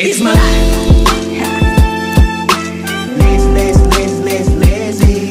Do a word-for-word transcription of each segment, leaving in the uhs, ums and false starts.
It's my life. Lazy, lazy, lazy, lazy, lazy.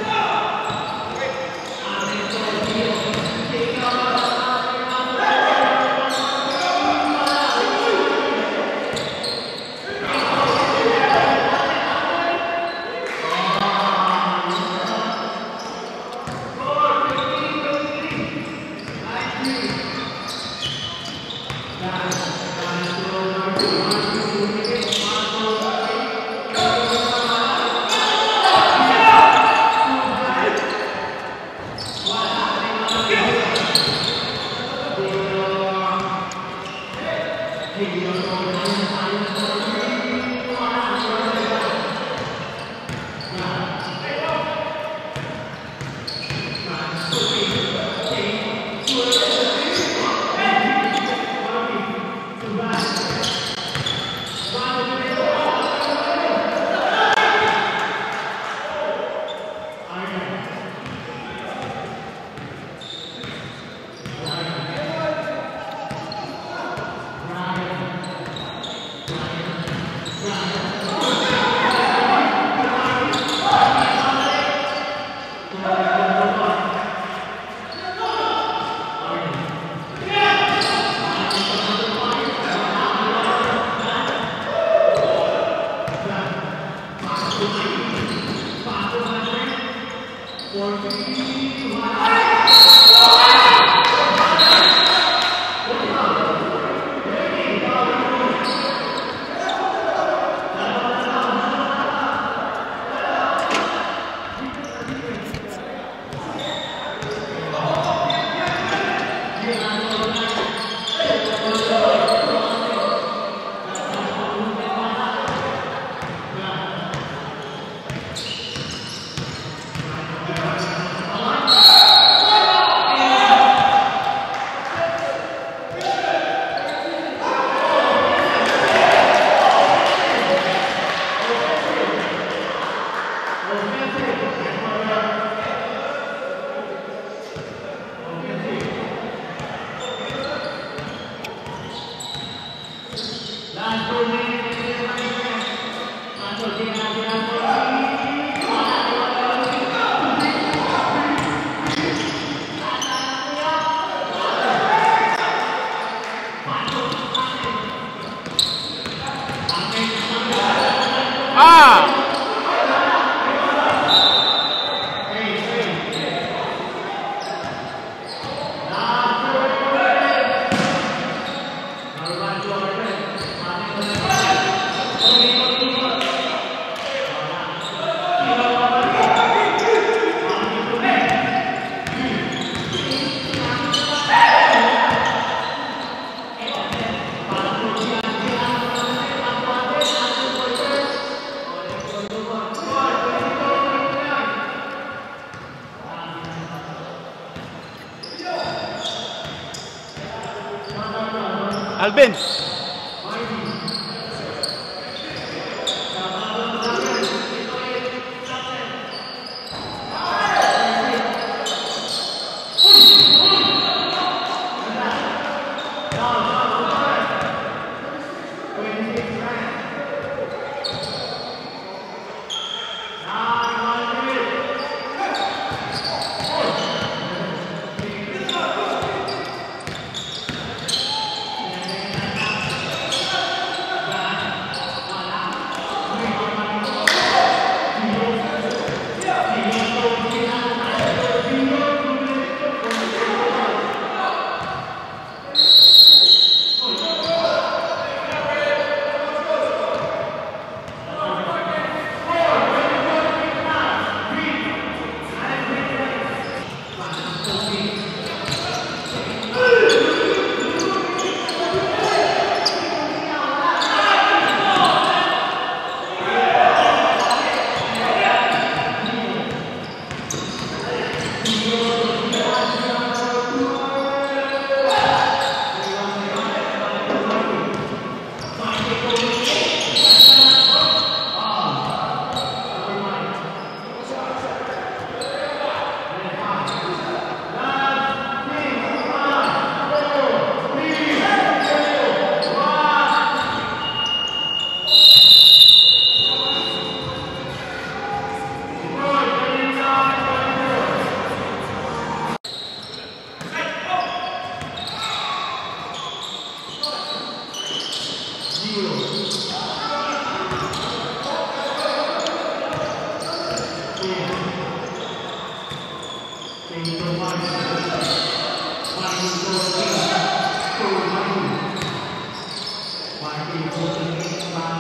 Alvin.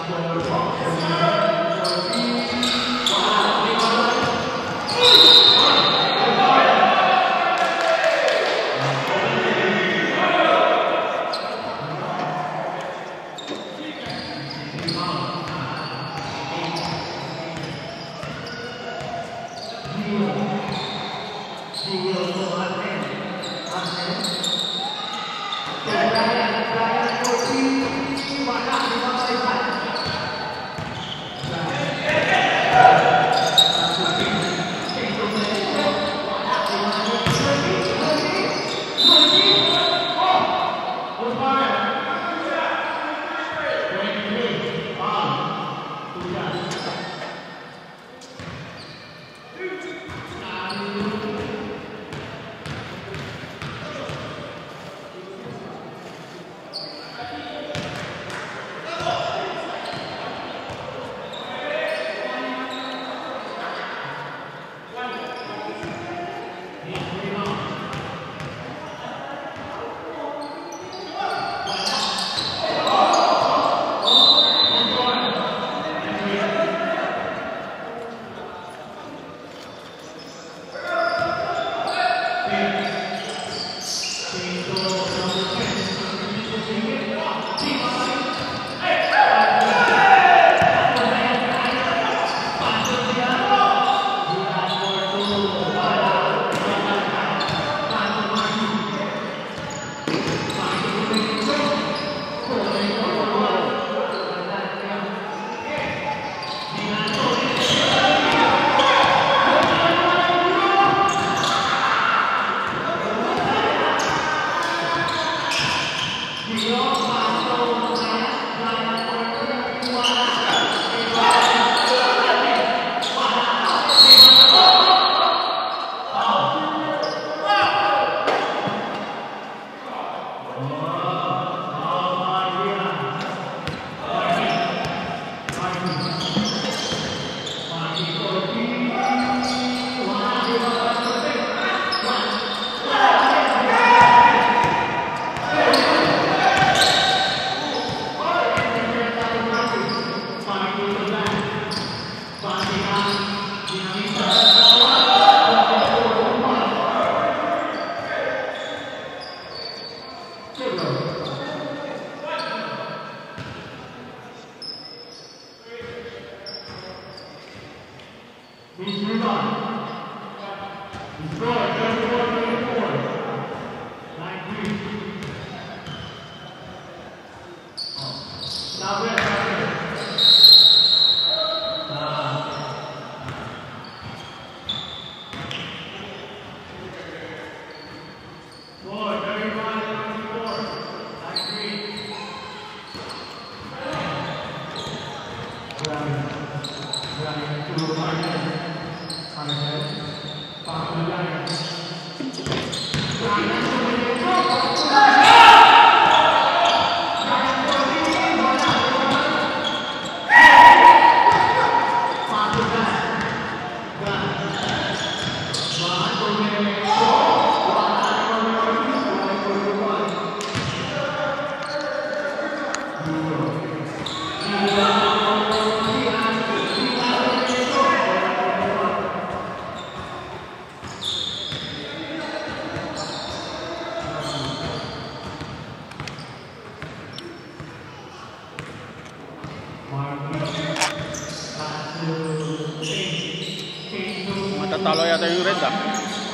Matatalo yata yung Reds ah.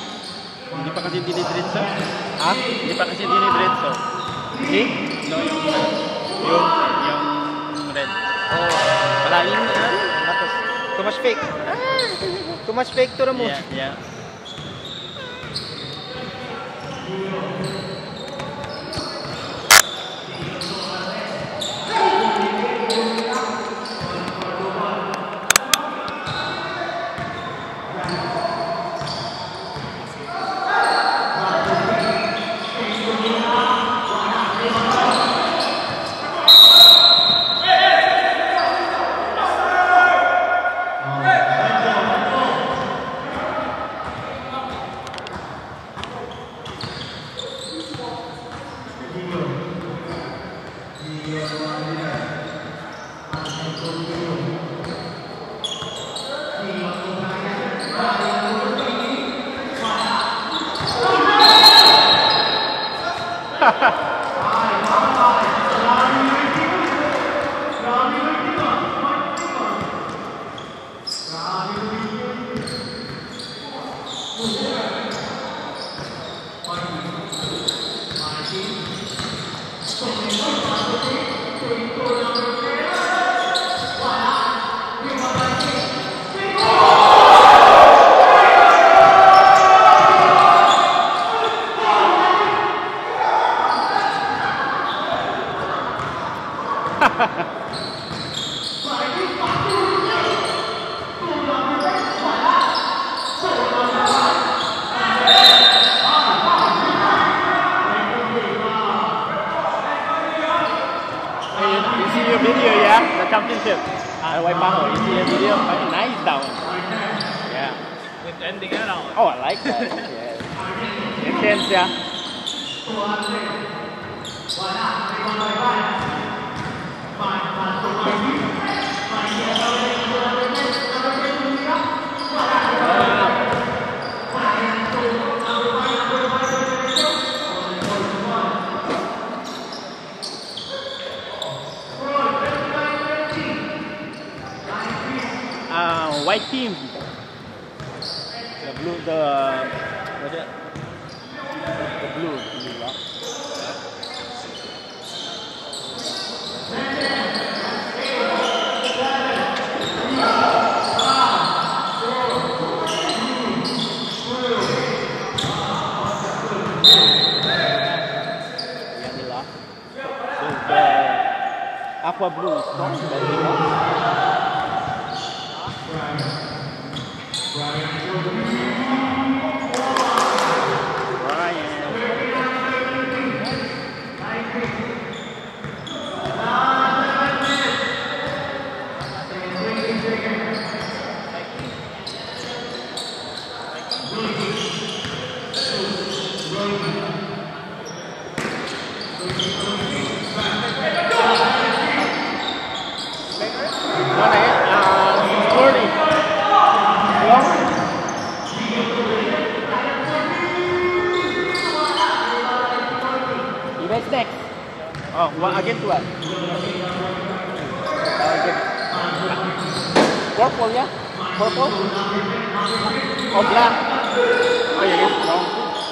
Hindi pa kasi dinidritso. Ha? Hindi pa kasi dinidritso. Si? No, yung, yung, yung Reds. Oh. Malalim na. Tapos, too much fake. Ah, too much fake to Ramos. Yeah, yeah. You see your video, yeah? The championship. Uh, White Power. You see the video? Fucking nice that one. Yeah. It's ending now. Oh, I like that. Yeah. Intense, yeah. Uh, white team. The blue, the what's it? The blue, blue rock. Yeah, they lost. So the aqua blue is strong, but they lost. Next. Oh, one again to what? Uh, again. Purple, yeah? Purple? Oh, black. Oh, yeah, yes, wrong.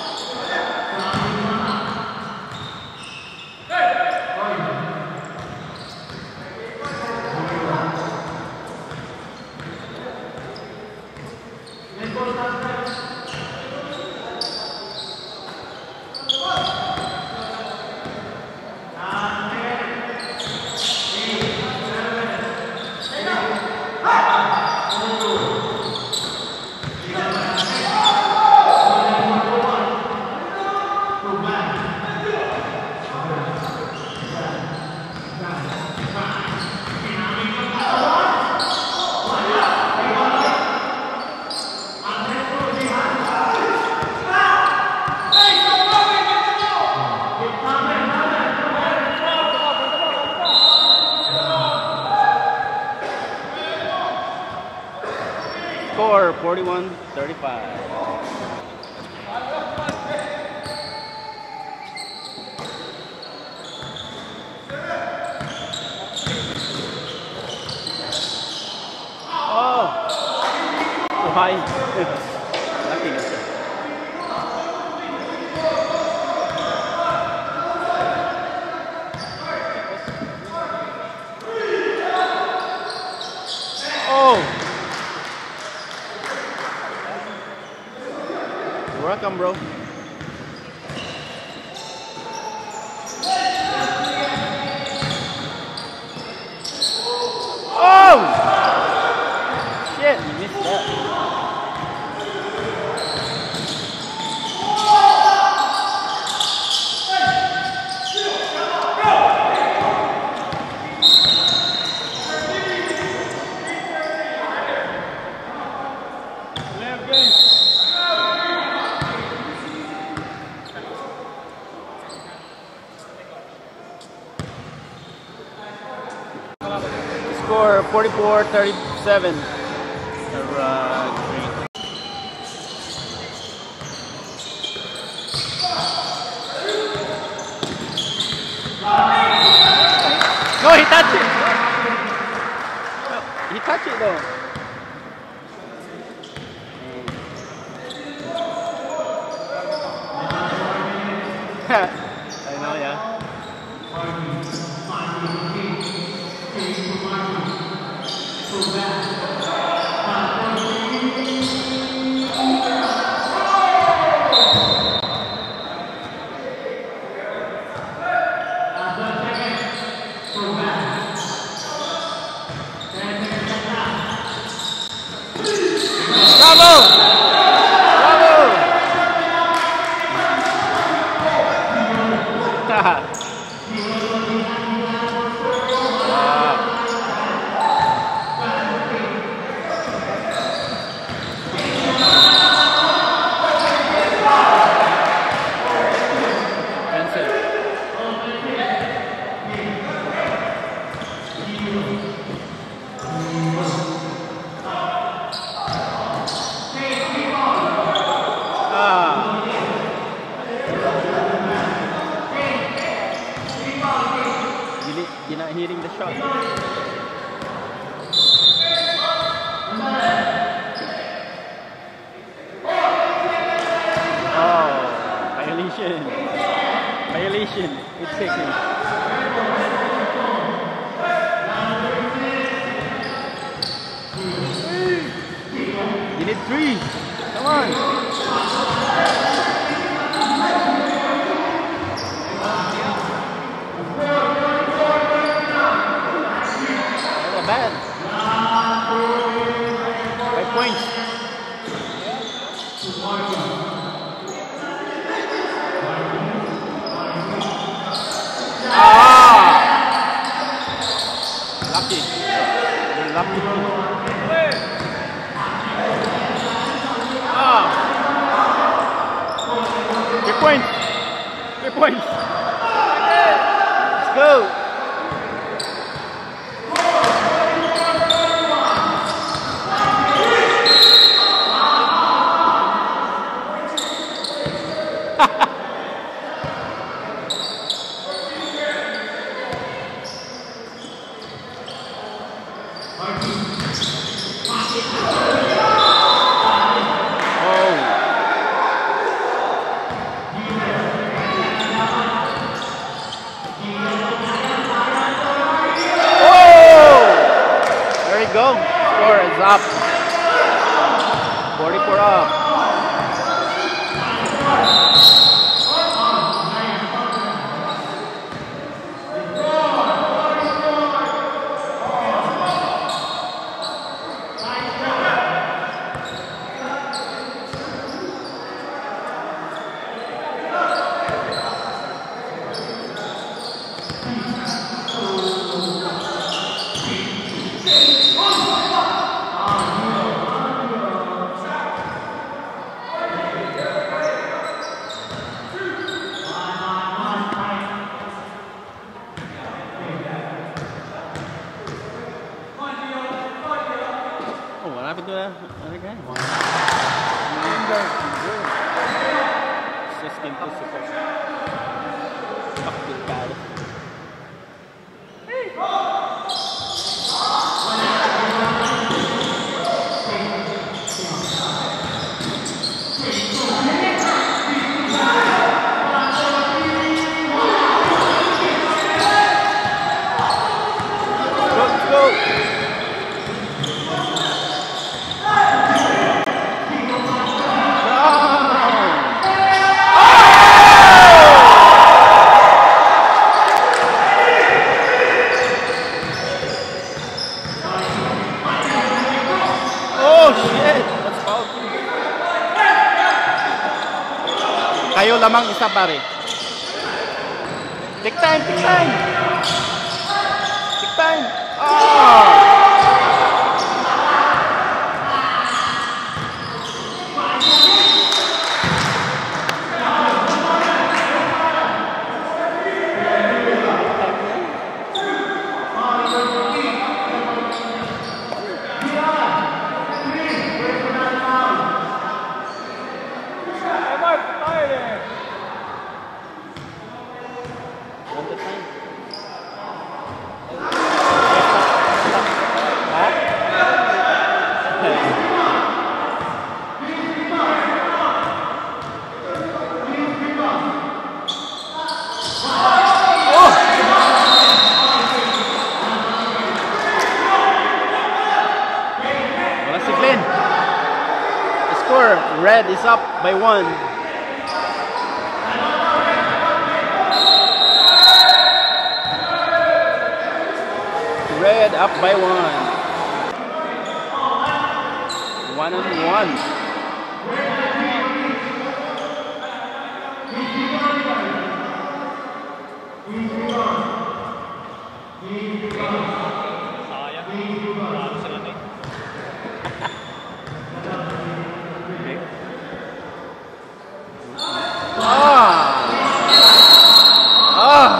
Score forty-one thirty-five. Oh, too high. Lucky. Oh. Welcome, bro. Oh! Shit, you missed that. Score forty-four thirty-seven. Uh, No, he touched it. He touched it though. I know, yeah. Bravo! Bravo! You're not hitting the shot. Oh, violation. Violation. It's taken. You need three. Come on. Bad. Five points. Ah! Lucky. You're lucky. Ah! Three points. Three points. Let's go. Go. Score is up. forty-four up. What happened to that other guy? It's just impossible. Fuck this guy. Let's go, let's go. Kayo lamang isa pare. Take time, take time. Take time. Oh! Red is up by one. Red up by one. One and one. Sayang. Talo sila na eh. Okay. Ah! Ah!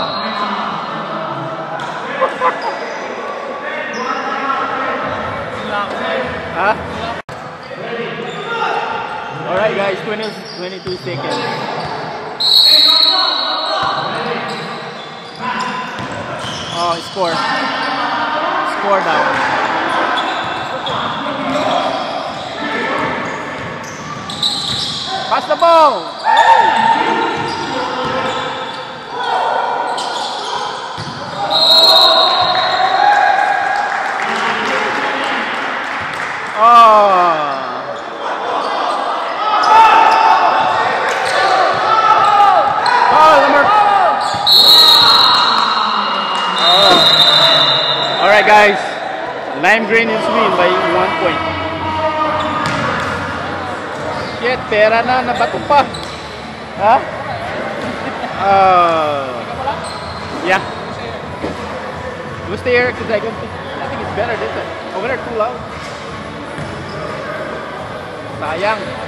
Huh? Alright guys, twenty, twenty-two seconds. Oh, score. Score down. Pass the ball. Oh. Oh, number. Oh. All right, guys. Lime Green is win by one point. Shit, pera na, nabato pa. Ha? Uh, yeah. We'll stay here because I don't think, I think it's better this time. Over there, too loud. Sayang.